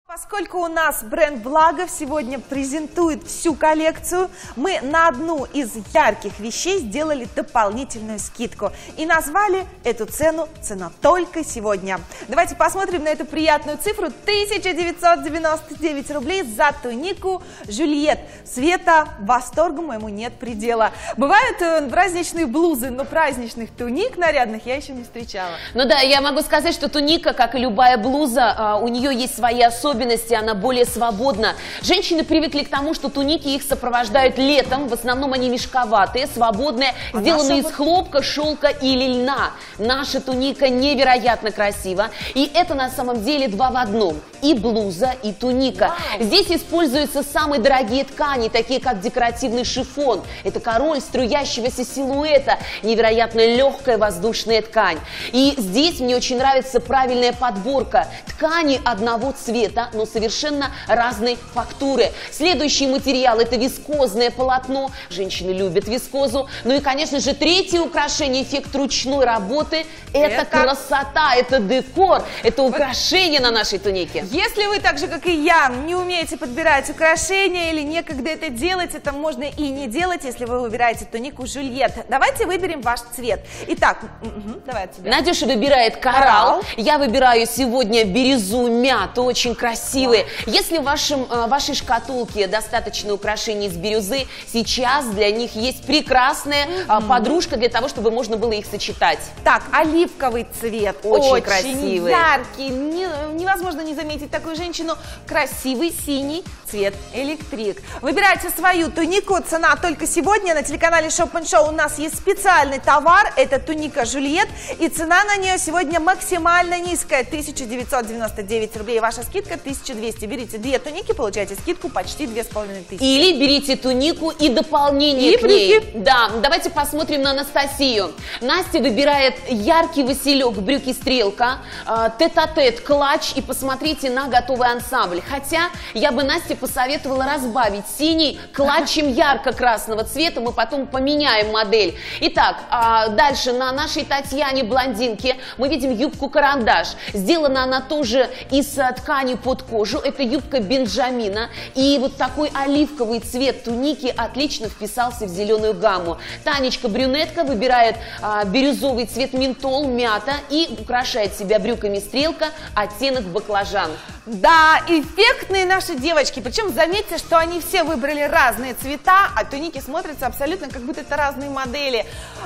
Поскольку у нас бренд Благов сегодня презентует всю коллекцию, мы на одну из ярких вещей сделали дополнительную скидку и назвали эту цену «Цена только сегодня». Давайте посмотрим на эту приятную цифру: 1999 рублей за тунику Жюльет. Света, восторгу моему нет предела. Бывают праздничные блузы, но праздничных туник нарядных я еще не встречала. Ну да, я могу сказать, что туника, как и любая блуза, у нее есть свои особенности, она более свободна. Женщины привыкли к тому, что туники их сопровождают летом, в основном они мешковатые, свободные, сделанные из хлопка, шелка или льна. Наша туника невероятно красива, и это на самом деле два в одном: и блуза, и туника. Здесь используются самые дорогие ткани, такие как декоративный шифон. Это король струящегося силуэта, невероятно легкая воздушная ткань. И здесь мне очень нравится правильная подборка. Ткани одного цвета, но совершенно разной фактуры. Следующий материал — это вискозное полотно. Женщины любят вискозу. Ну и, конечно же, третье украшение, эффект ручной работы — это красота, это декор, это украшение на нашей тунике. Если вы так же, как и я, не умеете подбирать украшения или некогда это делать, это можно и не делать, если вы выбираете тунику Жюльет. Давайте выберем ваш цвет. Итак, давай от тебя. Надюша выбирает коралл. Я выбираю сегодня бирюзу, мяту, очень красивые. Если в вашей шкатулке достаточно украшений из бирюзы, сейчас для них есть прекрасная подружка для того, чтобы можно было их сочетать. Так, оливковый цвет. Очень красивый. Яркий. Невозможно не заметить такую женщину. Красивый синий цвет электрик. Выбирайте свою тунику. Цена только сегодня. На телеканале Shop & Show у нас есть специальный товар. Это туника Жюльет. И цена на нее сегодня максимально низкая. 1999 рублей. Ваша скидка 1200. Берите две туники, получаете скидку почти 2500. Или берите тунику и дополнение к ней. Да, давайте посмотрим на Анастасию. Настя выбирает яркий василек, брюки стрелка, тет-а-тет, клатч, и посмотрите на готовый ансамбль. Хотя я бы Насте посоветовала разбавить синий клатчем ярко-красного цвета, мы потом поменяем модель. Итак, дальше на нашей Татьяне, блондинке, мы видим юбку-карандаш. Сделана она тоже из ткани под кожу. Это юбка Бенджамина. И вот такой оливковый цвет туники отлично вписался в зеленую гамму. Танечка, брюнетка, выбирает бирюзовый цвет ментол, мята, и украшает себя брюками стрелка, оттенок баклажан. Да, эффектные наши девочки. Причем заметьте, что они все выбрали разные цвета, а туники смотрятся абсолютно как будто это разные модели.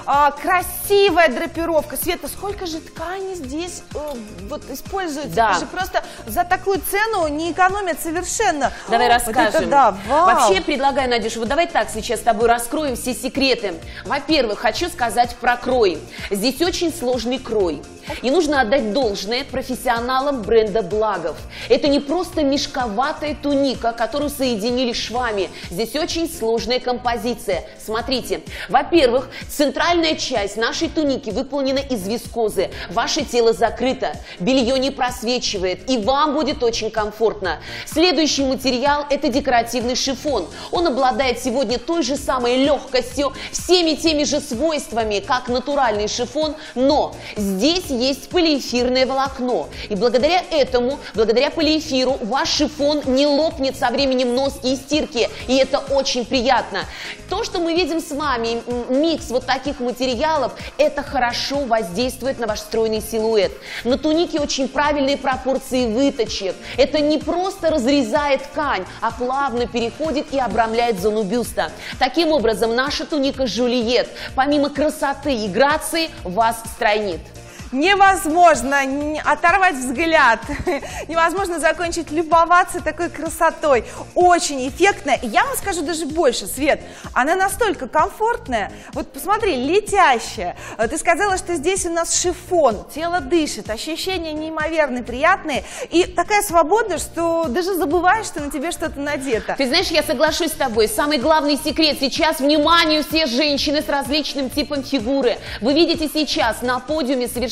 Красивая драпировка. Света, сколько же ткани здесь вот используется? Да. Это же просто за такую цену не экономят совершенно. Давай расскажем. Вот это да, вау. Вообще предлагаю, Надюша, вот давай так сейчас с тобой раскроем все секреты. Во-первых, хочу сказать про крой. Здесь очень сложный крой. И нужно отдать должное профессионалам бренда Благов. Это не просто мешковатая туника, которую соединили швами. Здесь очень сложная композиция. Смотрите. Во-первых, центральная часть нашей туники выполнена из вискозы. Ваше тело закрыто, белье не просвечивает, и вам будет очень комфортно. Следующий материал — это декоративный шифон. Он обладает сегодня той же самой легкостью, всеми теми же свойствами, как натуральный шифон, но здесь есть полиэфирное волокно. И благодаря этому, благодаря полиэфиру, ваш шифон не лопнет со временем носки и стирки. И это очень приятно. То, что мы видим с вами, микс вот таких материалов, это хорошо воздействует на ваш стройный силуэт. На тунике очень правильные пропорции выточек. Это не просто разрезает ткань, а плавно переходит и обрамляет зону бюста. Таким образом, наша туника Жюльет, помимо красоты и грации, вас стройнит. Невозможно оторвать взгляд, невозможно закончить любоваться такой красотой. Очень эффектная. И я вам скажу даже больше, Свет, она настолько комфортная. Вот посмотри, летящая. Ты сказала, что здесь у нас шифон, тело дышит, ощущения неимоверно приятные. И такая свободная, что даже забываешь, что на тебе что-то надето. Ты знаешь, я соглашусь с тобой. Самый главный секрет сейчас — вниманию все женщины с различным типом фигуры. Вы видите сейчас на подиуме совершенно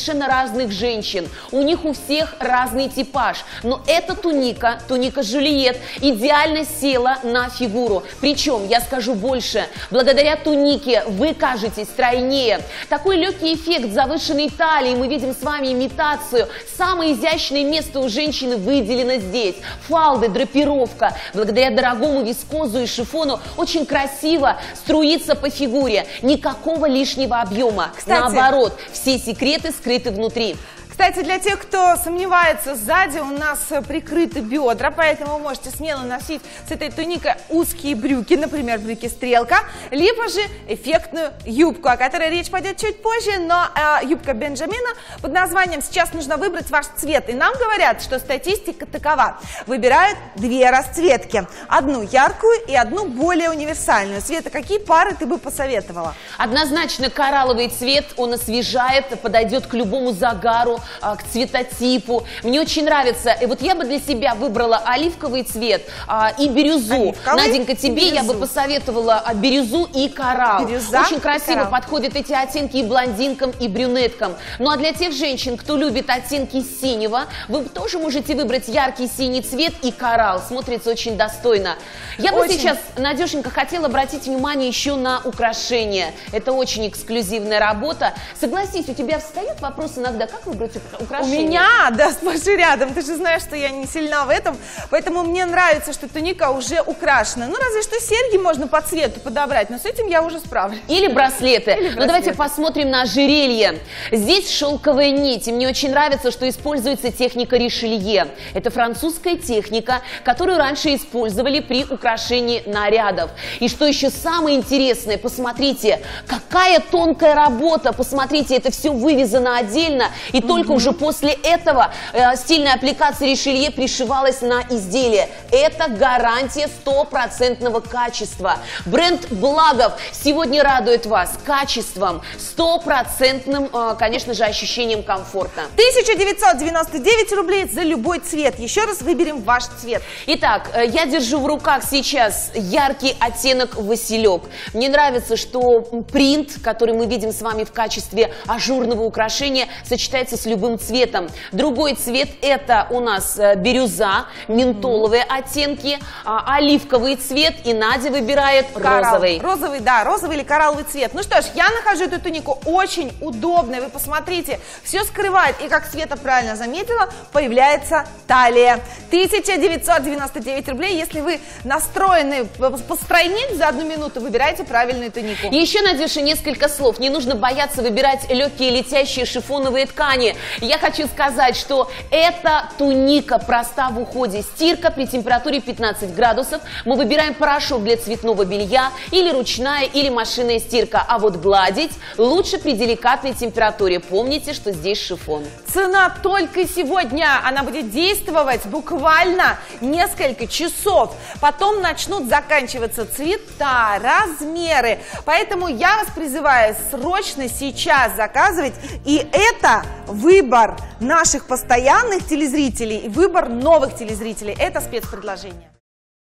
совершенно разных женщин. У них у всех разный типаж. Но эта туника Жюльет, идеально села на фигуру. Причем, я скажу больше, благодаря тунике вы кажетесь стройнее. Такой легкий эффект завышенной талии, мы видим с вами имитацию. Самое изящное место у женщины выделено здесь. Фалды, драпировка. Благодаря дорогому вискозу и шифону очень красиво струится по фигуре. Никакого лишнего объема. Кстати, наоборот, все секреты скрыты внутри. Кстати, для тех, кто сомневается, сзади у нас прикрыты бедра, поэтому вы можете смело носить с этой туникой узкие брюки, например, брюки-стрелка, либо же эффектную юбку, о которой речь пойдет чуть позже, но юбка Бенджамина под названием «Сейчас нужно выбрать ваш цвет». И нам говорят, что статистика такова. Выбирают две расцветки. Одну яркую и одну более универсальную. Света, какие пары ты бы посоветовала? Однозначно коралловый цвет, он освежает, подойдет к любому загару, к цветотипу. Мне очень нравится. И вот я бы для себя выбрала оливковый цвет и бирюзу. Оливковый? Наденька, тебе я бы посоветовала бирюзу и коралл. Бирюза очень красиво коралл. Подходят эти оттенки и блондинкам, и брюнеткам. Ну а для тех женщин, кто любит оттенки синего, вы тоже можете выбрать яркий синий цвет и коралл. Смотрится очень достойно. Я бы сейчас, Надюшенька, хотела обратить внимание еще на украшения. Это очень эксклюзивная работа. Согласись, у тебя встает вопрос иногда, как выбрать украшения? У меня, да, сплошь и рядом. Ты же знаешь, что я не сильна в этом. Поэтому мне нравится, что туника уже украшена. Ну, разве что серьги можно по цвету подобрать, но с этим я уже справлюсь. Или браслеты. Ну, давайте посмотрим на ожерелье. Здесь шелковая нить. И мне очень нравится, что используется техника Ришелье. Это французская техника, которую раньше использовали при украшении нарядов. И что еще самое интересное, посмотрите, какая тонкая работа. Посмотрите, это все вывезено отдельно. И только уже после этого стильная аппликация Ришелье пришивалась на изделие. Это гарантия стопроцентного качества. Бренд Благов сегодня радует вас качеством, стопроцентным, конечно же, ощущением комфорта. 1999 рублей за любой цвет. Еще раз выберем ваш цвет. Итак, я держу в руках сейчас яркий оттенок василек. Мне нравится, что принт, который мы видим с вами в качестве ажурного украшения, сочетается с любым цветом. Другой цвет — это у нас бирюза, ментоловые оттенки, оливковый цвет, и Надя выбирает розовый. Розовый, да, розовый или коралловый цвет. Ну что ж, я нахожу эту тунику очень удобной. Вы посмотрите, все скрывает. И, как Света правильно заметила, появляется талия. 1999 рублей. Если вы настроены постройнеть за 1 минуту, выбирайте правильную тунику. И еще, Надюша, несколько слов. Не нужно бояться выбирать легкие летящие шифоновые ткани. Я хочу сказать, что эта туника проста в уходе. Стирка при температуре 15 градусов. Мы выбираем порошок для цветного белья, или ручная, или машинная стирка. А вот гладить лучше при деликатной температуре. Помните, что здесь шифон. Цена только сегодня. Она будет действовать буквально несколько часов. Потом начнут заканчиваться цвета, размеры. Поэтому я вас призываю срочно сейчас заказывать. И это выбор наших постоянных телезрителей и выбор новых телезрителей. Это спецпредложение.